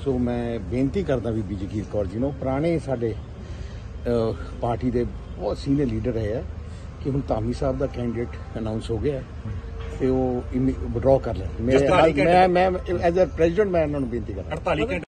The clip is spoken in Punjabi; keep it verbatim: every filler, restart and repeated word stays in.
ਸੋ ਮੈਂ ਬੇਨਤੀ ਕਰਦਾ ਬੀਬੀ ਜਗੀਰ ਕੌਰ ਜੀ ਨੂੰ, ਪੁਰਾਣੇ ਸਾਡੇ ਪਾਰਟੀ ਦੇ ਬਹੁਤ ਸੀਨੀਅਰ ਲੀਡਰ ਰਹੇ ਆ ਕਿ ਹੁਣ ਧਾਮੀ ਸਾਹਿਬ ਦਾ ਕੈਂਡੀਡੇਟ ਅਨਾਉਂਸ ਹੋ ਗਿਆ ਤੇ ਉਹ ਵਿਡਰਾਅ ਕਰ ਲੈਣ। ਮੈਂ ਮੈਂ ਐਜ਼ ਅ ਪ੍ਰੈਜ਼ੀਡੈਂਟ ਮੈਂ ਇਹਨਾਂ ਨੂੰ ਬੇਨਤੀ ਕਰਦਾ।